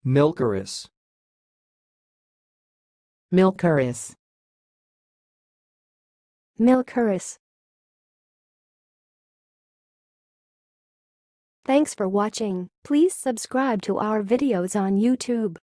MILKERESS. MILKERESS. MILKERESS. Thanks for watching. Please subscribe to our videos on YouTube.